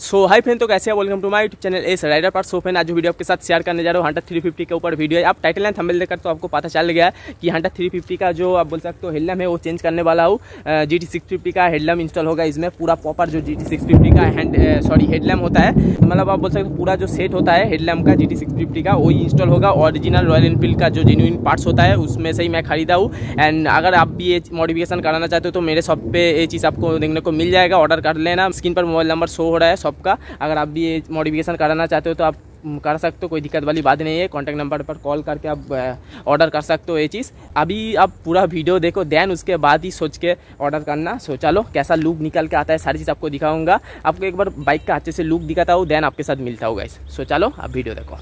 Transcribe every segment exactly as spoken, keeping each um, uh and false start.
सो high friend, तो कैसे हैं? Welcome to my YouTube channel S rider part. So friend, आज जो वीडियो आपके साथ शेयर करने जा रहा हूँ हंटर थ्री फिफ्टी के ऊपर वीडियो है। आप टाइटल एंड थंबनेल देखकर तो आपको पता चल गया है कि हंटर थ्री फिफ्टी का जो आप बोल सकते हो हेडलैम्प है वो चेंज करने वाला हूँ। जी टी सिक्स फिफ्टी का हेडलैम्प इंस्टॉल होगा इसमें। पूरा प्रॉपर जो जी टी सिक्स फिफ्टी का हैंड सॉरी हेडलैम्प होता है, मतलब आप बोल सकते हो पूरा जो सेट होता है हेडलैम्प का जी टी सिक्स फिफ्टी का वही इंस्टॉल होगा। ओरिजिनल रॉयल एनफील्ड का जो जेन्युइन पार्ट्स होता है उसमें से ही मैं खरीदा हूँ। एंड अगर आप भी ये मॉडिफिकेशन कराना चाहते हो तो मेरे शॉप पे ये चीज़ आपको देखने को मिल जाएगा। ऑर्डर कर लेना, स्क्रीन पर मोबाइल नंबर शो हो रहा है शॉप का। अगर आप भी ये मॉडिफिकेशन कराना चाहते हो तो आप कर सकते हो, कोई दिक्कत वाली बात नहीं है। कॉन्टैक्ट नंबर पर कॉल करके आप ऑर्डर कर सकते हो ये चीज़। अभी आप पूरा वीडियो देखो, देन उसके बाद ही सोच के ऑर्डर करना। सो चलो कैसा लुक निकल के आता है सारी चीज़ आपको दिखाऊंगा। आपको एक बार बाइक का अच्छे से लुक दिखाता हूँ, देन आपके साथ मिलता हूँ गाइस। सो चलो आप वीडियो देखो।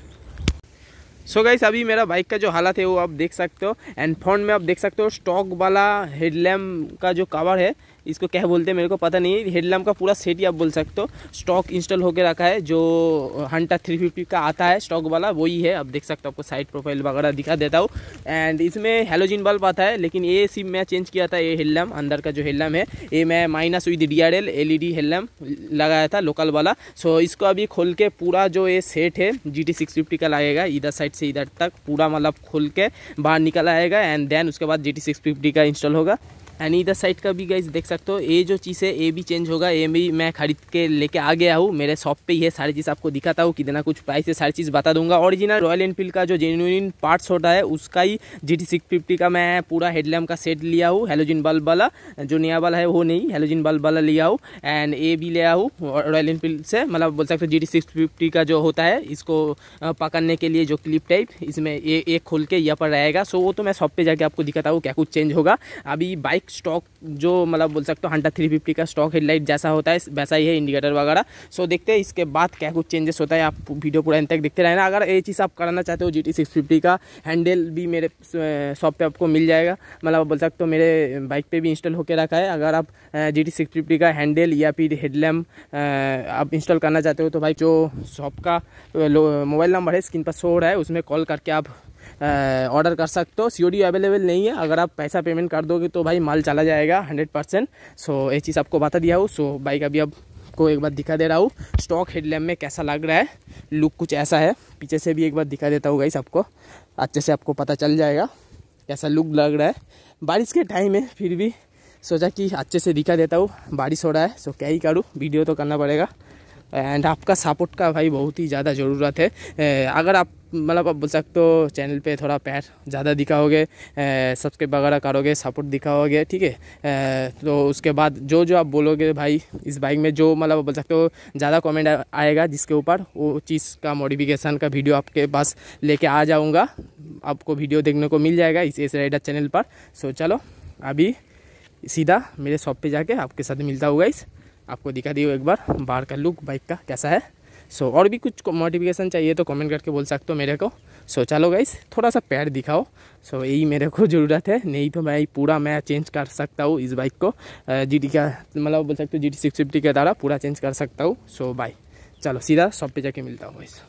सो गाइस, अभी मेरा बाइक का जो हालत है वो आप देख सकते हो। एंड फ्रंट में आप देख सकते हो स्टॉक वाला हेडलैम्प का जो कवर है, इसको क्या बोलते हैं मेरे को पता नहीं है। हेडलैम्प का पूरा सेट ही आप बोल सकते हो स्टॉक इंस्टॉल होकर रखा है। जो हंटर थ्री फिफ्टी का आता है स्टॉक वाला वही है। आप देख सकते हो, आपको साइड प्रोफाइल वगैरह दिखा देता हूँ। एंड इसमें हेलोजन बल्ब आता है, लेकिन ये सिम मैं चेंज किया था। ये हेडलैम्प अंदर का जो हेडलैम्प है ये मैं minus with D R L L E D headlamp लगाया था लोकल वाला। सो इसको अभी खोल के पूरा जो ये सेट है जी टी सिक्स फिफ्टी का लगेगा, इधर साइड से इधर तक पूरा मतलब खोल के बाहर निकल आएगा। एंड देन उसके बाद जी टी सिक्स फिफ्टी का इंस्टॉल होगा। एंड इधर साइड का भी गाइस देख सकते हो, ये जो चीज़ है ये भी चेंज होगा। ये भी मैं खरीद के लेके आ गया हूँ, मेरे शॉप पे ही है। सारी चीज़ आपको दिखाता हूँ, कितना कुछ प्राइस है सारी चीज़ बता दूंगा। ओरिजिनल रॉयल एनफील्ड का जो जेन्युइन पार्ट्स होता है उसका ही जी टी सिक्स फिफ्टी का मैं पूरा हेडलैम्प का सेट लिया हूँ। हेलोजन बल्ब वाला जो नया वाला है वो नहीं, हेलोजन बल्ब वाला लिया हूँ। एंड ये भी लिया हूँ रॉयल एनफील्ड से, मतलब बोल सकते हो जी टी सिक्स फिफ्टी का जो होता है इसको पकड़ने के लिए जो क्लिप टाइप, इसमें ये एक खोल के यहाँ पर रहेगा। सो वो तो मैं शॉप पे जाके आपको दिखाता हूँ क्या कुछ चेंज होगा। अभी बाइक स्टॉक जो मतलब बोल सकते हो हंटर थ्री फिफ्टी का स्टॉक हेडलाइट जैसा होता है वैसा ही है, इंडिकेटर वगैरह। सो देखते हैं इसके बाद क्या कुछ चेंजेस होता है। आप वीडियो पूरा अंत तक देखते रहना। अगर ये चीज़ आप कराना चाहते हो जी टी सिक्स फिफ्टी का हैंडल भी मेरे शॉप पे आपको मिल जाएगा, मतलब बोल सकते हो मेरे बाइक पे भी इंस्टॉल होकर रखा है। अगर आप जी टी सिक्स फिफ्टी का हैंडल या फिर हेडलैम्प आप इंस्टॉल करना चाहते हो तो भाई जो शॉप का मोबाइल नंबर है स्क्रीन पर शो हो रहा है उसमें कॉल करके आप ऑर्डर कर सकते हो। सी ओ डी अवेलेबल नहीं है, अगर आप पैसा पेमेंट कर दोगे तो भाई माल चला जाएगा हंड्रेड परसेंट। सो ये चीज़ आपको बता दिया हूँ। सो बाइक अभी अब को एक बार दिखा दे रहा हूँ स्टॉक हेडलैम्प में कैसा लग रहा है। लुक कुछ ऐसा है, पीछे से भी एक बार दिखा देता हूँ गाइस, आपको अच्छे से आपको पता चल जाएगा कैसा लुक लग रहा है। बारिश के टाइम है फिर भी सोचा कि अच्छे से दिखा देता हूँ। बारिश हो रहा है सो क्या ही करूँ, वीडियो तो करना पड़ेगा। एंड आपका सपोर्ट का भाई बहुत ही ज़्यादा ज़रूरत है। अगर आप मतलब आप बोल सकते हो चैनल पे थोड़ा प्यार ज़्यादा दिखाओगे, सब्सक्राइब वगैरह करोगे, सपोर्ट दिखाओगे, ठीक है, तो उसके बाद जो जो आप बोलोगे भाई इस बाइक में जो मतलब बोल सकते हो ज़्यादा कमेंट आएगा जिसके ऊपर वो चीज़ का मॉडिफिकेशन का वीडियो आपके पास लेके आ जाऊँगा। आपको वीडियो देखने को मिल जाएगा इस एस राइडर चैनल पर। सो चलो अभी सीधा मेरे शॉप पे जाके आपके साथ मिलता होगा। इस आपको दिखा दियो एक बार बाहर का लुक बाइक का कैसा है। सो और भी कुछ मॉडिफिकेशन चाहिए तो कमेंट करके बोल सकते हो मेरे को। सो चलो गाइस थोड़ा सा पैर दिखाओ। सो यही मेरे को ज़रूरत है, नहीं तो मैं पूरा मैं चेंज कर सकता हूँ इस बाइक को। जी टी का मतलब बोल सकते हो जी टी सिक्स फिफ्टी के द्वारा पूरा चेंज कर सकता हूँ। सो बाय, चलो सीधा शॉप पे जाके मिलता हूँ गाइस।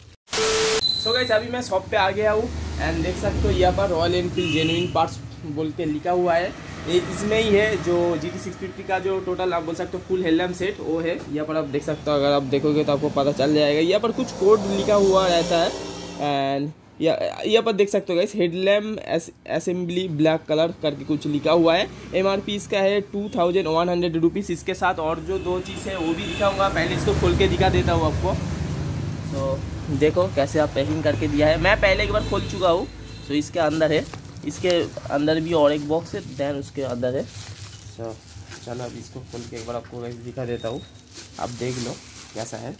सो गाइस अभी मैं शॉप पे आ गया हूँ। एंड देख सकते हो यहाँ पर रॉयल एनफील्ड जेन्युइन पार्ट्स बोल के लिखा हुआ है। ये इसमें ही है जो जी टी सिक्स फिफ्टी का जो टोटल आप बोल सकते हो फुल हेडलैम्प सेट वो है। यहाँ पर आप देख सकते हो, अगर आप देखोगे तो आपको पता चल जाएगा। यहाँ पर कुछ कोड लिखा हुआ रहता है। एंड यहाँ पर देख सकते हो guys headlamp assembly black colour करके कुछ लिखा हुआ है। एम आर पी इसका है two thousand one hundred rupees. इसके साथ और जो दो चीज़ है वो भी दिखा हुआ। पहले इसको खोल के दिखा देता हूँ आपको। तो देखो कैसे आप पैकिंग करके दिया है, मैं पहले एक बार खोल चुका हूँ। सो इसके अंदर है, इसके अंदर भी और एक बॉक्स है, दैन उसके अंदर है। सो चलो अब इसको खोल के एक बार आपको दिखा देता हूँ, आप देख लो कैसा है।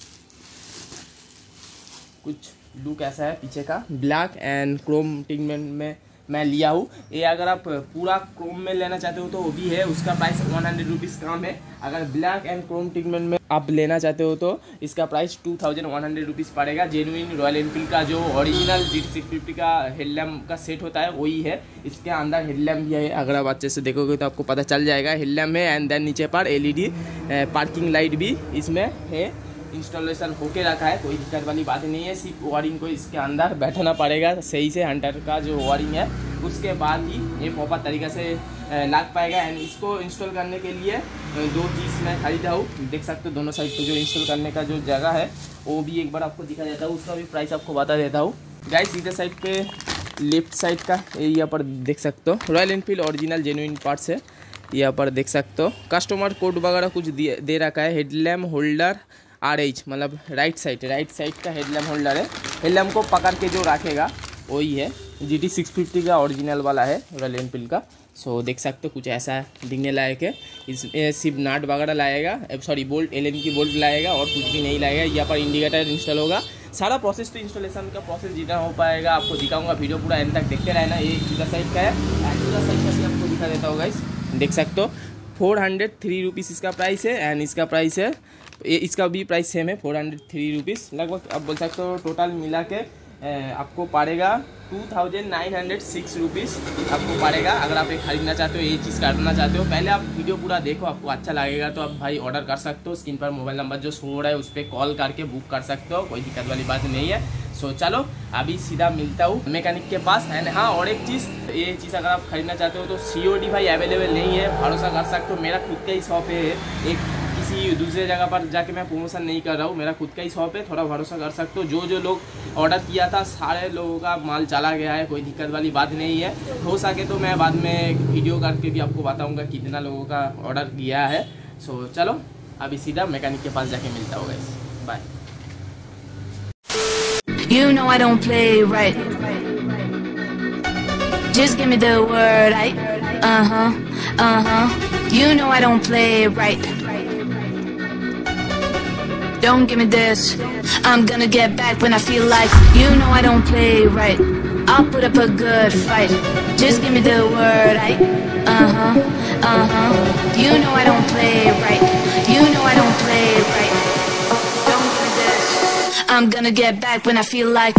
कुछ लुक ऐसा है पीछे का, ब्लैक एंड क्रोम टिगमेंट में मैं लिया हूँ। ये अगर आप पूरा क्रोम में लेना चाहते हो तो वो भी है, उसका प्राइस वन हंड्रेड रुपीज़ कम है। अगर ब्लैक एंड क्रोम टिगमेंट में आप लेना चाहते हो तो इसका price two thousand one hundred rupees पड़ेगा। जेन्युइन रॉयल एनफील्ड का जो original G T six fifty का हेडलैम्प का सेट होता है वही है। इसके अंदर हेडलैम्प भी है, अगर आप अच्छे से देखोगे तो आपको पता चल जाएगा हेडलैम्प है। एंड देन नीचे पर L E D parking light भी इसमें है, इंस्टॉलेशन होके रखा है, कोई दिक्कत वाली बात नहीं है। सिर्फ वायरिंग को इसके अंदर बैठना पड़ेगा सही से, हंटर का जो वायरिंग है उसके बाद ही ये प्रॉपर तरीक़े से लग पाएगा। एंड इसको इंस्टॉल करने के लिए दो चीज़ मैं खरीदा हूँ, देख सकते हो दोनों साइड पे जो इंस्टॉल करने का जो जगह है वो भी एक बार आपको दिखा देता हूँ, उसका भी प्राइस आपको बता देता हूँ। गाइस इधर साइड पे लेफ्ट साइड का एरिया पर देख सकते हो Royal Enfield original genuine parts है, यहाँ पर देख सकते हो। कस्टमर कोड वगैरह कुछ दे रखा है। हेडलैम्प होल्डर आर एच मतलब राइट साइड राइट साइड का हेडलैम्प होल्डर है। हेडलैम्प को पकड़ के जो रखेगा वही है, जी टी सिक्स फिफ्टी का ओरिजिनल वाला है रॉयल एनफील्ड का। सो देख सकते हो कुछ ऐसा दिखने लायक है। इसमें सिर्फ नाट वगैरह लाएगा, sorry bolt Allen key bolt लाएगा और कुछ भी नहीं लाएगा। यहाँ पर इंडिकेटर इंस्टॉल होगा। सारा प्रोसेस तो इंस्टॉलेशन का प्रोसेस जितना हो पाएगा आपको दिखाऊंगा, वीडियो पूरा एंड तक देखते रहना। ये इधर साइड का है, इधर साइड का भी आपको दिखा देता होगा। इस देख सकते हो फोर हंड्रेड थ्री रुपीज़ इसका प्राइस है। एंड इसका प्राइस है, इसका भी प्राइस सेम है, फोर हंड्रेड थ्री रुपीज़ लगभग। आप बोल सकते हो टोटल मिला के आपको पड़ेगा two thousand nine hundred six rupees आपको पड़ेगा। अगर आप ये खरीदना चाहते हो, ये चीज़ करना चाहते हो, पहले आप वीडियो पूरा देखो, आपको अच्छा लगेगा तो आप भाई ऑर्डर कर सकते हो। स्क्रीन पर मोबाइल नंबर जो शो हो रहा है उस पर कॉल करके बुक कर सकते हो, कोई दिक्कत वाली बात नहीं है। सो चलो अभी सीधा मिलता हूँ मैकेनिक के पास। एंड हाँ और एक चीज़, ये चीज़ अगर आप खरीदना चाहते हो तो सी ओ डी भाई अवेलेबल नहीं है, भरोसा कर सकते हो। मेरा खुद का ही शॉप है, एक किसी दूसरे जगह पर जाके मैं प्रमोशन नहीं कर रहा हूँ, मेरा खुद का ही शॉप है, थोड़ा भरोसा कर सकते हो। जो जो लोग ऑर्डर किया था सारे लोगों का माल चला गया है, कोई दिक्कत वाली बात नहीं है। हो सके तो मैं बाद में वीडियो करके भी आपको बताऊँगा कितना लोगों का ऑर्डर किया है। सो चलो अभी सीधा मैकेनिक के पास जाके मिलता होगा। Bye. You know I don't play right. Just give me the word, I. Uh huh, uh huh. You know I don't play right. Don't give me this. I'm gonna get back when I feel like. You know I don't play right. I'll put up a good fight. Just give me the word, I. Uh huh, uh huh. You know I don't play right. You know I don't play right. Don't give me this. I'm gonna get back when I feel like.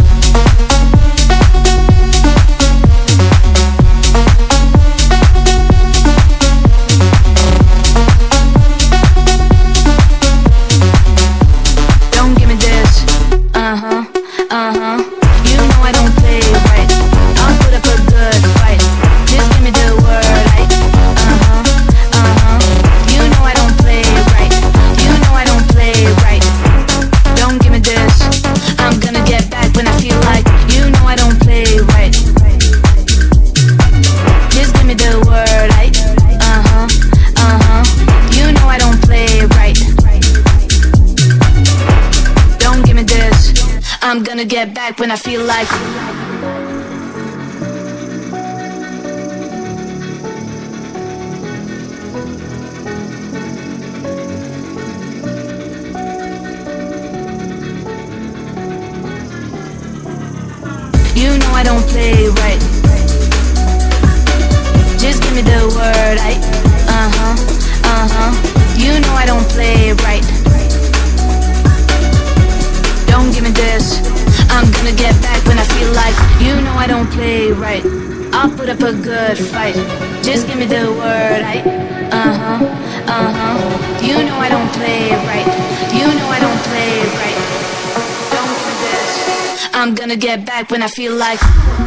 Don't give me this. Uh-huh, uh-huh. You know I don't play right. I'll put up a good fight. Just give me the word, right? Uh-huh, uh-huh. You know I don't play right. You know I don't play right. Don't give me this. I'm gonna get back when I feel like. You know I don't play right. Just give me the word, right? Uh-huh, uh-huh. You know I don't play right. Don't give me this. I'm gonna get back when I feel like. You know I don't play right. Just give me the word, I. Uh-huh, uh-huh. You know I don't play right. Don't give me this. I'm gonna get back when I feel like. You know I don't play right. I'll put up a good fight. Just give me the word, I. Uh-huh, uh-huh. You know I don't play right. You know I don't play right. Don't give me this. I'm gonna get back when I feel like.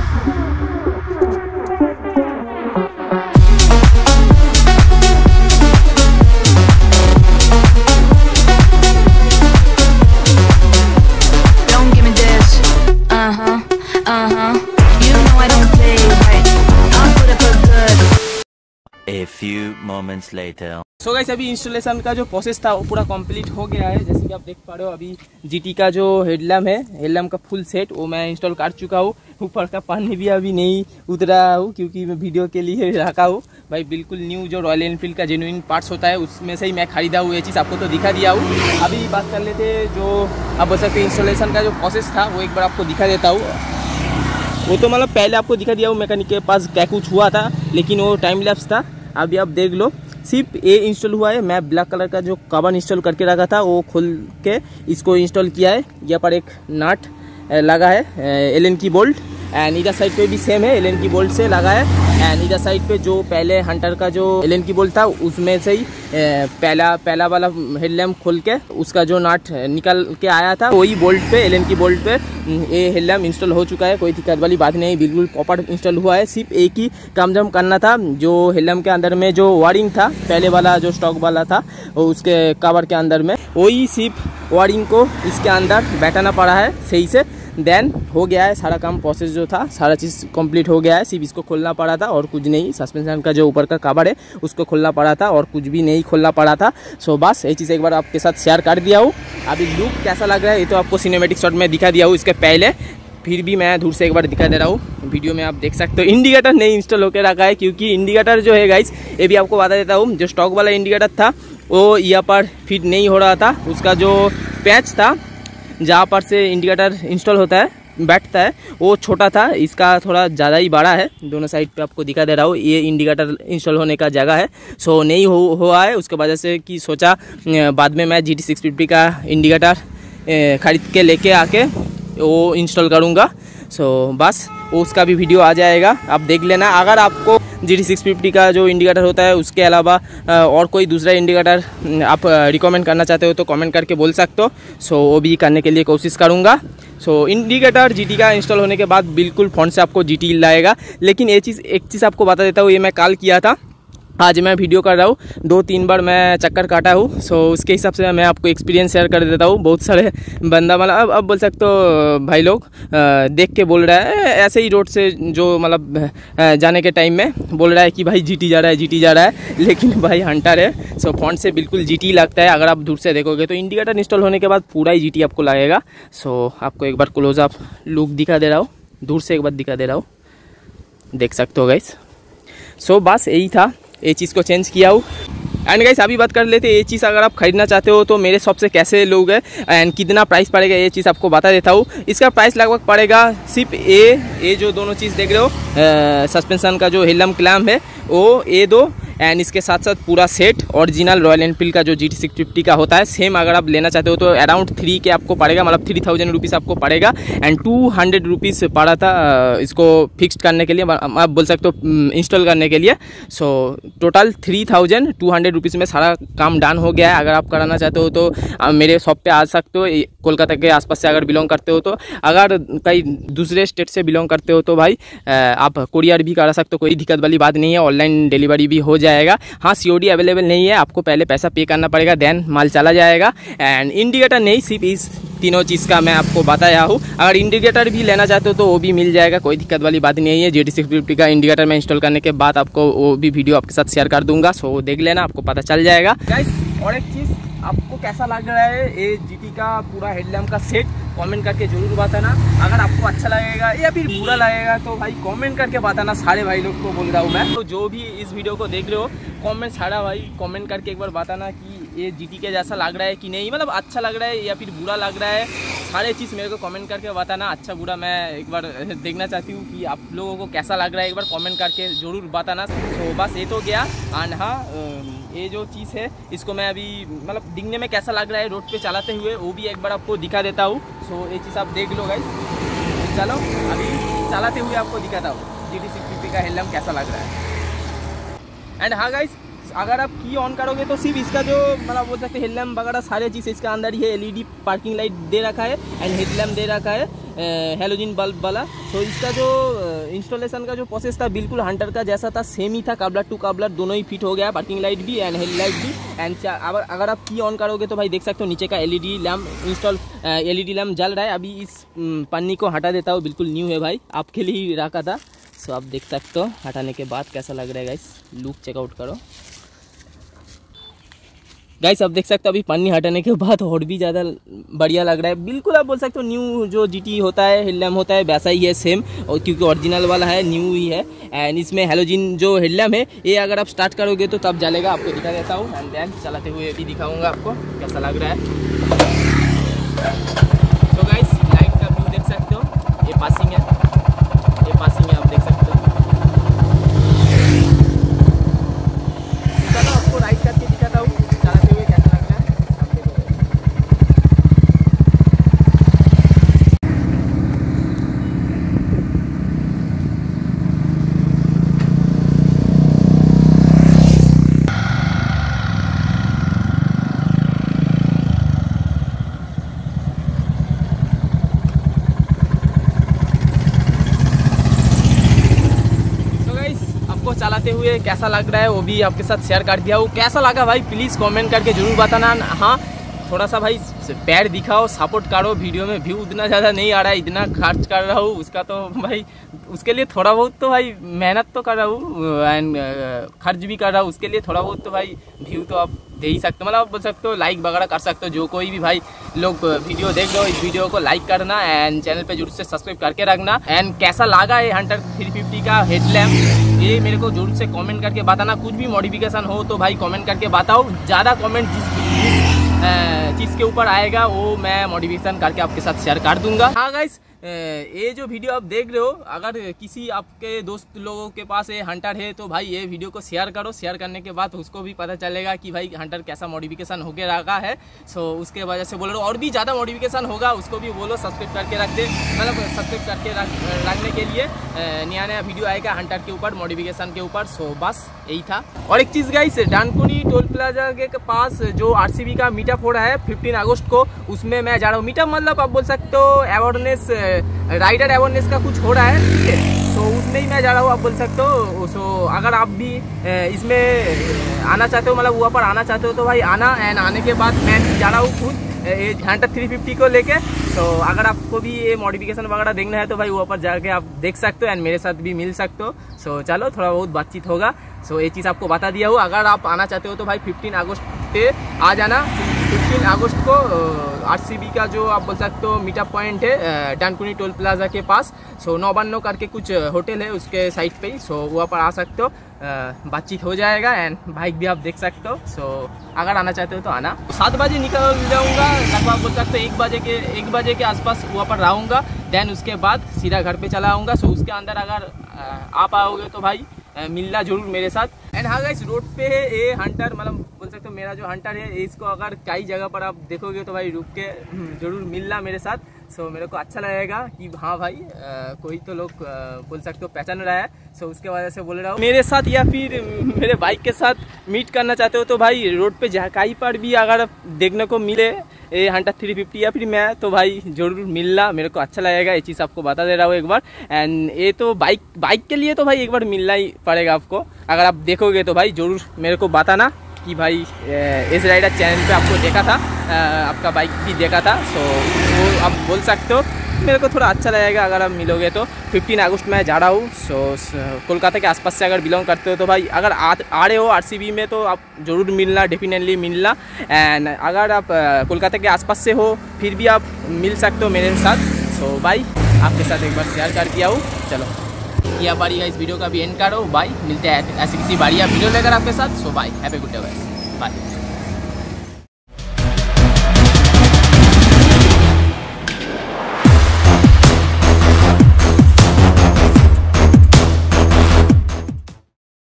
Don't give me this. Uh-huh, uh-huh. You know I don't play right. I'll put up a good. A few moments later. So guys अभी installation का जो process था वो पूरा complete हो गया है। जैसे कि आप देख पा रहे हो अभी जीटी का जो हेडलैम्प है, हेडलैम्प का फुल सेट वो मैं इंस्टॉल कर चुका हूँ। ऊपर का पानी भी अभी नहीं उतरा हूँ क्योंकि मैं वीडियो के लिए रखा हूँ। भाई बिल्कुल न्यू जो रॉयल एनफील्ड का जेन्युइन पार्ट्स होता है उसमें से ही मैं खरीदा हूँ, ये चीज़ आपको तो दिखा दिया हूँ। अभी बात कर लेते जो आप बोल सकते इंस्टॉलेशन का जो प्रोसेस था वो एक बार आपको दिखा देता हूँ। वो तो मतलब पहले आपको दिखा दिया हूँ मैकेनिक के पास क्या कुछ हुआ था, लेकिन वो टाइम लैप्स था। अभी आप देख लो सिर्फ ये इंस्टॉल हुआ है। मैं ब्लैक कलर का जो कवर इंस्टॉल करके रखा था वो खोल के इसको इंस्टॉल किया है। यहाँ पर एक नट लगा है Allen key bolt, and इधर साइड पे भी सेम है एल एन की बोल्ट से लगा है। एंड इधर साइड पे जो पहले हंटर का जो एलन की बोल्ट था उसमें से ही पहला पहला वाला हेडलैम्प खोल के उसका जो नट निकल के आया था वही बोल्ट पे एलन की बोल्ट पे ये हेडलैम्प इंस्टॉल हो चुका है। कोई दिक्कत वाली बात नहीं, बिल्कुल प्रॉपर इंस्टॉल हुआ है। सिर्फ एक ही काम जम करना था, जो हेडलैम्प के अंदर में जो वायरिंग था पहले वाला जो स्टॉक वाला था उसके कवर के अंदर में वही सिर्फ वायरिंग को इसके अंदर बैठाना पड़ा है सही से। देन हो गया है सारा काम, प्रोसेस जो था सारा चीज़ कंप्लीट हो गया है। सिर्फ इसको खोलना पड़ा था और कुछ नहीं। सस्पेंशन का जो ऊपर का कवर है उसको खोलना पड़ा था और कुछ भी नहीं खोलना पड़ा था। सो बस ये चीज़ एक बार आपके साथ शेयर कर दिया हूँ। अभी लुक कैसा लग रहा है ये तो आपको सिनेमैटिक शॉट में दिखा दिया हूँ इसके पहले, फिर भी मैं दूर से एक बार दिखा दे रहा हूँ। वीडियो में आप देख सकते हो इंडिकेटर नहीं इंस्टॉल होकर रखा है, क्योंकि इंडिकेटर जो है गाइस ये भी आपको बता देता हूँ, जो स्टॉक वाला इंडिकेटर था वो यहाँ पर फिट नहीं हो रहा था। उसका जो पैच था जहाँ पर से इंडिकेटर इंस्टॉल होता है बैठता है वो छोटा था, इसका थोड़ा ज़्यादा ही बड़ा है। दोनों साइड पे आपको दिखा दे रहा हूँ, ये इंडिकेटर इंस्टॉल होने का जगह है। सो नहीं हो हुआ है, उसके वजह से कि सोचा बाद में मैं जी टी सिक्स फिफ्टी का इंडिकेटर ख़रीद के लेके आके वो इंस्टॉल करूँगा। सो बस उसका भी वीडियो आ जाएगा, आप देख लेना। अगर आपको जी टी सिक्स फिफ्टी का जो इंडिकेटर होता है उसके अलावा और कोई दूसरा इंडिकेटर आप रिकमेंड करना चाहते हो तो कमेंट करके बोल सकते हो। सो वो भी करने के लिए कोशिश करूँगा। सो इंडिकेटर जीटी का इंस्टॉल होने के बाद बिल्कुल फ़ोन से आपको जीटी लाएगा। लेकिन ये चीज़ एक चीज़ आपको बता देता हूँ, ये मैं कल किया था, आज मैं वीडियो कर रहा हूँ, दो तीन बार मैं चक्कर काटा हूँ। सो उसके हिसाब से मैं आपको एक्सपीरियंस शेयर कर देता हूँ। बहुत सारे बंदा मतलब अब अब बोल सकते हो भाई लोग देख के बोल रहा है ऐसे ही रोड से, जो मतलब जाने के टाइम में बोल रहा है कि भाई जीटी जा रहा है जीटी जा रहा है, लेकिन भाई हंटर है। सो फ्रंट से बिल्कुल जीटी लगता है। अगर आप दूर से देखोगे तो इंडिकेटर इंस्टॉल होने के बाद पूरा ही जीटी आपको लगेगा। सो आपको एक बार क्लोज अप लुक दिखा दे रहा हूँ, दूर से एक बार दिखा दे रहा हूँ, देख सकते हो गाइस। सो बस यही था, ये चीज़ को चेंज किया हूँ। एंड गाइस अभी बात कर लेते हैं ये चीज़ अगर आप खरीदना चाहते हो तो मेरे शॉप से कैसे लोगे एंड कितना प्राइस पड़ेगा ये चीज़ आपको बता देता हूँ। इसका प्राइस लगभग पड़ेगा सिर्फ ए ये जो दोनों चीज़ देख रहे हो, सस्पेंशन का जो हेडलैम्प क्लैम्प है वो ए दो, एंड इसके साथ साथ पूरा सेट ओरिजिनल रॉयल एनफील्ड का जो जी टी सिक्स फिफ्टी का होता है सेम अगर आप लेना चाहते हो तो अराउंड थ्री के आपको पड़ेगा, मतलब थ्री थाउजेंड रुपीज़ आपको पड़ेगा। एंड टू हंड्रेड रुपीज़ पड़ा था इसको फिक्स करने के लिए, आप बोल सकते हो इंस्टॉल करने के लिए। So total three thousand two hundred rupees में सारा काम डन हो गया है। अगर आप कराना चाहते हो तो मेरे शॉप पे आ सकते हो, कोलकाता के आसपास से अगर बिलोंग करते हो तो। अगर कई दूसरे स्टेट से बिलोंग करते हो तो भाई आप कोरियर भी करा सकते हो, कोई दिक्कत वाली बात नहीं है, ऑनलाइन डिलीवरी भी हो जाएगा। हाँ सीओडी अवेलेबल नहीं है, आपको पहले पैसा पे करना पड़ेगा, देन माल चला जाएगा। एंड इंडिकेटर नहीं, सिर्फ इस तीनों चीज़ का मैं आपको बताया हूँ। अगर इंडिकेटर भी लेना चाहते हो तो वो भी मिल जाएगा, कोई दिक्कत वाली बात नहीं है। जी टी सिक्स फिफ्टी का इंडिकेटर मैं इंस्टॉल करने के बाद आपको वो भी वीडियो आपके साथ शेयर कर दूंगा, सो देख लेना, आपको पता चल जाएगा गाइस। और एक चीज़ आपको कैसा लग रहा है ये जीटी का पूरा हेडलैम्प का सेट, कमेंट करके जरूर बताना। अगर आपको अच्छा लगेगा या फिर बुरा लगेगा तो भाई कमेंट करके बताना, सारे भाई लोग को बोल रहा हूँ मैं। तो जो भी इस वीडियो को देख रहे हो कमेंट सारा भाई कमेंट करके एक बार बताना कि ये जीटी के जैसा लग रहा है कि नहीं, मतलब अच्छा लग रहा है या फिर बुरा लग रहा है। सारे चीज़ मेरे को कमेंट करके बताना, अच्छा बुरा मैं एक बार देखना चाहती हूँ कि आप लोगों को कैसा लग रहा है, एक बार कमेंट करके ज़रूर बताना। तो बस ये तो गया। एंड हाँ ये जो चीज़ है इसको मैं अभी मतलब दिखने में कैसा लग रहा है रोड पे चलाते हुए वो भी एक बार आपको दिखा देता हूँ। सो ये चीज़ आप देख लो गाइस। चलो अभी चलाते हुए आपको दिखाता हूँ जी टी सिक्स फिफ्टी का हेडलैम्प कैसा लग रहा है। एंड हाँ गाइस अगर आप की ऑन करोगे तो सिर्फ इसका जो मतलब बोल सकते हैं हेडलैम्प वगैरह सारे चीज़ इसका अंदर ही है। एलईडी पार्किंग लाइट दे रखा है एंड हेडलैम्प दे रखा है हेलोजन बल्ब वाला। तो इसका जो इंस्टॉलेशन का जो प्रोसेस था बिल्कुल हंटर का जैसा था, सेम ही था, काबलर टू काबलर दोनों ही फिट हो गया, पार्किंग लाइट भी एंड हेडलाइट भी। एंड अगर आप की ऑन करोगे तो भाई देख सकते हो नीचे का LED lamp install LED lamp जल रहा है। अभी इस पन्नी को हटा देता हूँ, बिल्कुल न्यू है भाई, आपके लिए ही रखा था। सो आप देख सकते हो हटाने के बाद कैसा लग रहा है गाइस, लुक चेकआउट करो गाइस। आप देख सकते हो अभी पन्नी हटाने के बाद और भी ज़्यादा बढ़िया लग रहा है, बिल्कुल आप बोल सकते हो न्यू जो जीटी होता है हेडलैम्प होता है वैसा ही है सेम, और क्योंकि ओरिजिनल वाला है न्यू ही है। एंड इसमें हेलोजन जो हेडलैम्प है ये अगर आप स्टार्ट करोगे तो तब जलेगा, आपको दिखा देता हूँ एंड देन चलाते हुए भी दिखाऊँगा आपको कैसा लग रहा है। तो गाइस लाइट का व्यू देख सकते हो, ये पासिंग है, ये पासिंग है, आप देख सकते हो। चलो आपको राइट करके दिखाता हूँ चलाते हुए कैसा लग रहा है, आप देखो। हुए कैसा लग रहा है वो भी आपके साथ शेयर कर दिया हूँ। कैसा लगा भाई प्लीज़ कमेंट करके जरूर बताना। हाँ थोड़ा सा भाई पैर दिखाओ, सपोर्ट करो, वीडियो में व्यू उतना ज़्यादा नहीं आ रहा है, इतना खर्च कर रहा हूँ उसका तो भाई उसके लिए थोड़ा बहुत तो भाई मेहनत तो कर रहा हूँ एंड खर्च भी कर रहा हूँ, उसके लिए थोड़ा बहुत तो भाई व्यू तो आप दे ही सकते हो, मतलब आप बोल सकते हो लाइक वगैरह कर सकते हो। जो कोई भी भाई लोग वीडियो देख रहे हो इस वीडियो को लाइक करना एंड चैनल पे जरूर से सब्सक्राइब करके रखना। एंड कैसा लगा ये हंटर थ्री फिफ्टी का हेडलैम्प ये मेरे को जरूर से कमेंट करके बताना। कुछ भी मॉडिफिकेशन हो तो भाई कमेंट करके बताओ, ज़्यादा कमेंट जिस चीज़ के ऊपर आएगा वो मैं मॉडिफिकेशन करके आपके साथ शेयर कर दूंगा। हाँ गाइस ये जो वीडियो आप देख रहे हो अगर किसी आपके दोस्त लोगों के पास ये हंटर है तो भाई ये वीडियो को शेयर करो। शेयर करने के बाद उसको भी पता चलेगा कि भाई हंटर कैसा मॉडिफिकेशन होके रखा है। सो उसके वजह से बोल रहा हूँ और भी ज़्यादा मॉडिफिकेशन होगा उसको भी बोलो सब्सक्राइब करके रख दे, मतलब सब्सक्राइब करके रख रखने के लिए नया नया वीडियो आएगा हंटर के ऊपर मॉडिफिकेशन के ऊपर। सो बस यही था। और एक चीज़ गाइस डानकुनी टोल प्लाजा के पास जो आरसीबी का मीटअप हो रहा है फिफ्टीन अगस्त को, उसमें मैं जा रहा हूँ। मीटअप मतलब आप बोल सकते हो अवेयरनेस, राइडर अवेयरनेस का कुछ हो रहा है, ठीक है। सो उसमें ही मैं जा रहा हूँ आप बोल सकते हो। सो अगर आप भी इसमें आना चाहते हो, मतलब वहाँ पर आना चाहते हो तो भाई आना। एंड आने के बाद मैं जा रहा हूँ खुद हंटर थ्री फिफ्टी को लेके। तो अगर आपको भी ये मॉडिफिकेशन वगैरह देखना है तो भाई वहाँ पर जाके आप देख सकते हो एंड मेरे साथ भी मिल सकते हो। सो चलो थोड़ा बहुत बातचीत होगा। सो ये चीज़ आपको बता दिया हूँ। अगर आप आना चाहते हो तो भाई फिफ्टीन अगस्त पे आ जाना। फिफ्टीन अगस्त को आरसीबी का जो आप बोल सकते हो मीटअप पॉइंट है डानकुनी टोल प्लाजा के पास। सो नौबान्नो करके कुछ होटल है उसके साइड पे ही, सो वहाँ पर आ सकते हो, बातचीत हो जाएगा एंड बाइक भी आप देख सकते हो। सो अगर आना चाहते हो तो आना। सात बजे निकल जाऊँगा लगभग आप बोल सकते हो एक बजे के एक बजे के आसपास वहाँ पर रहूँगा। देन उसके बाद सीधा घर पे चला आऊँगा। सो उसके अंदर अगर आप आओगे तो भाई मिलना जरूर मेरे साथ। एंड हाँ गाइस रोड पे है ये हंटर, मतलब बोल सकते हो मेरा जो हंटर है इसको अगर कई जगह पर आप देखोगे तो भाई रुक के जरूर मिलना मेरे साथ। सो मेरे को अच्छा लगेगा कि हाँ भाई आ, कोई तो लोग आ, बोल सकते हो पहचान रहा है। सो उसके वजह से बोल रहा हूँ मेरे साथ या फिर मेरे बाइक के साथ मीट करना चाहते हो तो भाई रोड पे जहाँ कहीं पर भी अगर देखने को मिले ये हंटर थ्री फिफ्टी या फिर मैं तो भाई जरूर मिलना, मेरे को अच्छा लगेगा। ये चीज़ आपको बता दे रहा हूँ एक बार। एंड ये तो बाइक बाइक के लिए तो भाई एक बार मिलना ही पड़ेगा आपको। अगर आप देखोगे तो भाई ज़रूर मेरे को बताना कि भाई एस राइडर चैनल पे आपको देखा था, आपका बाइक भी देखा था। सो वो आप बोल सकते हो, मेरे को थोड़ा अच्छा लगेगा अगर आप मिलोगे तो। फिफ्टीन अगस्त में जा रहा हूँ। सो कोलकाता के आसपास से अगर बिलोंग करते हो तो भाई अगर आ, आ रहे हो आरसीबी में तो आप ज़रूर मिलना, डेफिनेटली मिलना। एंड अगर आप कोलकाता के आसपास से हो फिर भी आप मिल सकते हो मेरे साथ। सो भाई आपके साथ एक बार शेयर कर दिया हूँ। चलो या बारी इस वीडियो का भी एंड करो। बाय, मिलते हैं ऐसे किसी बढ़िया वीडियो लेकर आपके साथ। So bye, have a good day, bye.